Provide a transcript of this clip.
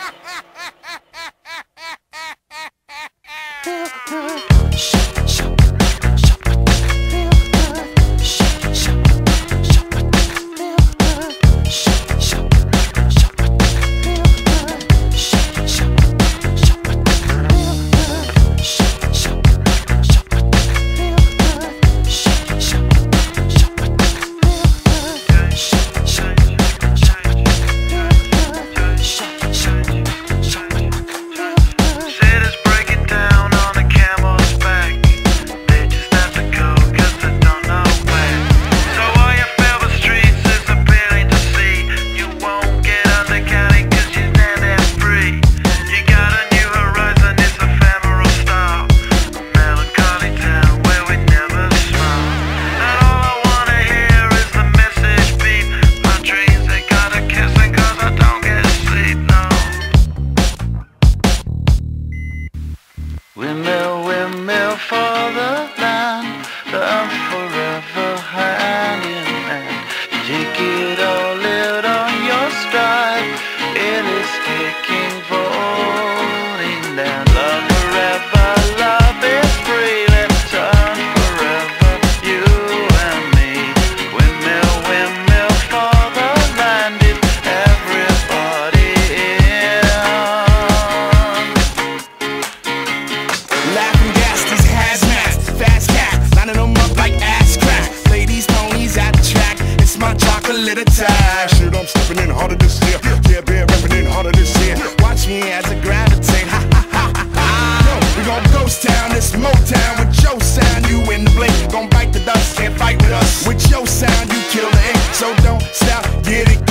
Windmill, windmill for the land, love forever hand in hand. Take it all, live on your stride. It is taking, falling down. Love forever, love is free. Let's turn forever, you and me. Windmill, windmill for the land, is everybody in? Laughing gas, these hazmats, fast cat, lining them up like ass crack. Ladies, ponies at the track, it's my chocolate attack. Shit, I'm stepping in harder this year. Yeah, been repping in harder this year. Watch me as I gravitate, ha ha ha ha ha. Yo, we gon' ghost town, this Motown with your sound. You in the blink, gon' bite the dust, can't fight with us. With your sound, you kill the ink, so don't stop, get it.